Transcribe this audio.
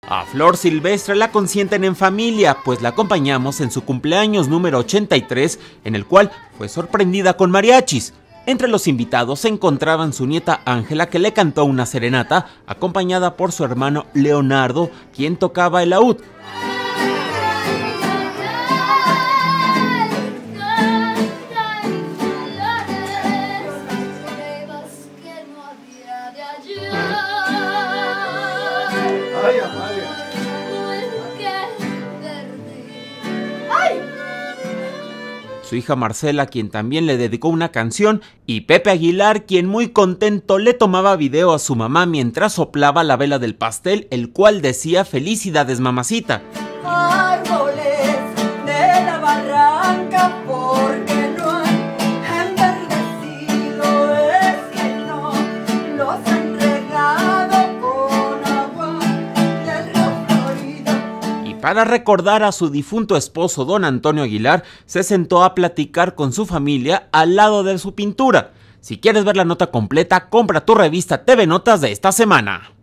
A Flor Silvestre la consienten en familia, pues la acompañamos en su cumpleaños número 83, en el cual fue sorprendida con mariachis. Entre los invitados se encontraban su nieta Ángela, que le cantó una serenata, acompañada por su hermano Leonardo, quien tocaba el laúd. Su hija Marcela, quien también le dedicó una canción, y Pepe Aguilar, quien muy contento le tomaba video a su mamá mientras soplaba la vela del pastel, el cual decía "Felicidades, mamacita". Árboles de la barranca, porque no han enverdecido, es que no los han regado con agua del río Florida. Y para recordar a su difunto esposo, don Antonio Aguilar, se sentó a platicar con su familia al lado de su pintura. Si quieres ver la nota completa, compra tu revista TV Notas de esta semana.